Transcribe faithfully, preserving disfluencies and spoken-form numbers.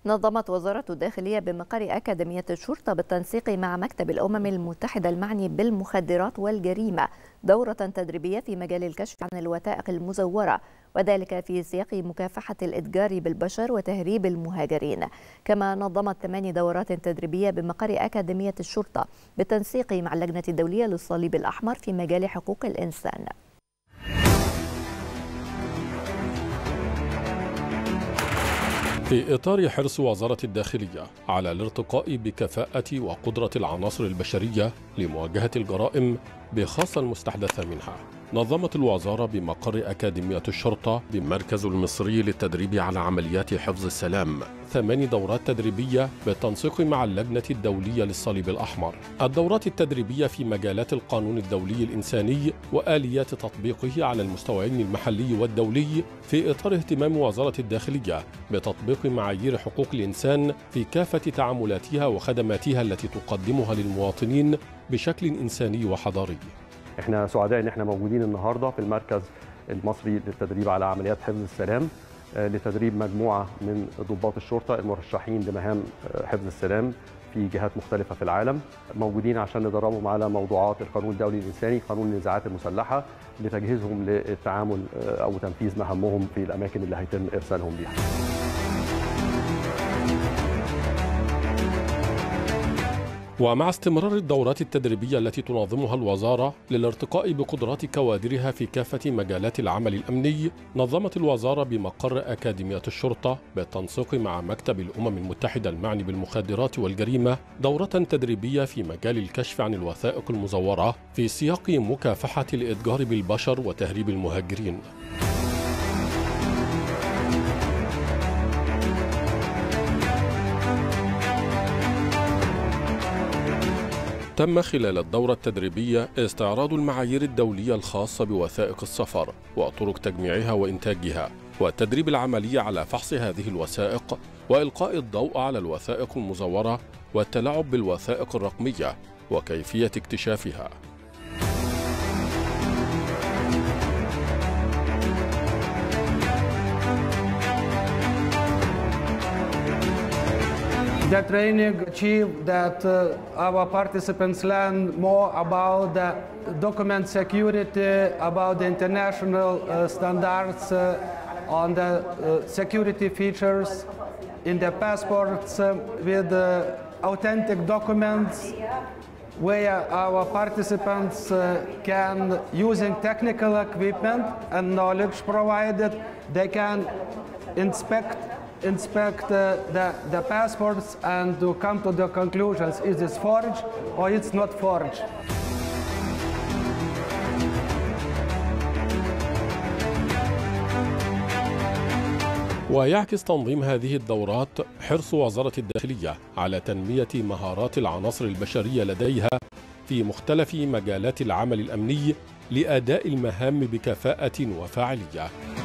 نظمت وزارة الداخلية بمقر أكاديمية الشرطة بالتنسيق مع مكتب الأمم المتحدة المعني بالمخدرات والجريمة دورة تدريبية في مجال الكشف عن الوثائق المزورة، وذلك في سياق مكافحة الإتجار بالبشر وتهريب المهاجرين. كما نظمت ثمان دورات تدريبية بمقر أكاديمية الشرطة بالتنسيق مع اللجنة الدولية للصليب الأحمر في مجال حقوق الإنسان. في إطار حرص وزارة الداخلية على الارتقاء بكفاءة وقدرة العناصر البشرية لمواجهة الجرائم بخاصة المستحدثة منها، نظمت الوزارة بمقر أكاديمية الشرطة بالمركز المصري للتدريب على عمليات حفظ السلام ثمان دورات تدريبية بالتنسيق مع اللجنة الدولية للصليب الأحمر. الدورات التدريبية في مجالات القانون الدولي الإنساني وآليات تطبيقه على المستويين المحلي والدولي في إطار اهتمام وزارة الداخلية بتطبيق معايير حقوق الإنسان في كافة تعاملاتها وخدماتها التي تقدمها للمواطنين بشكل إنساني وحضاري. احنا سعداء ان احنا موجودين النهارده في المركز المصري للتدريب على عمليات حفظ السلام لتدريب مجموعه من ضباط الشرطه المرشحين لمهام حفظ السلام في جهات مختلفه في العالم، موجودين عشان ندربهم على موضوعات القانون الدولي الانساني، قانون النزاعات المسلحه، لتجهيزهم للتعامل او تنفيذ مهامهم في الاماكن اللي هيتم ارسالهم ليها. ومع استمرار الدورات التدريبية التي تنظمها الوزارة للارتقاء بقدرات كوادرها في كافة مجالات العمل الأمني، نظمت الوزارة بمقر أكاديمية الشرطة بالتنسيق مع مكتب الأمم المتحدة المعني بالمخدرات والجريمة دورة تدريبية في مجال الكشف عن الوثائق المزورة في سياق مكافحة الإتجار بالبشر وتهريب المهاجرين. تم خلال الدورة التدريبية استعراض المعايير الدولية الخاصة بوثائق السفر وطرق تجميعها وإنتاجها، والتدريب العملي على فحص هذه الوثائق وإلقاء الضوء على الوثائق المزورة والتلاعب بالوثائق الرقمية وكيفية اكتشافها. The training achieved that uh, our participants learn more about the document security, about the international uh, standards, uh, on the uh, security features in the passports uh, with uh, authentic documents, where our participants uh, can, using technical equipment and knowledge provided, they can inspect inspect uh, the, the passports and to come to the conclusions, is this forged or it's not forged. ويعكس تنظيم هذه الدورات حرص وزارة الداخلية على تنمية مهارات العناصر البشرية لديها في مختلف مجالات العمل الأمني لأداء المهام بكفاءة وفاعلية.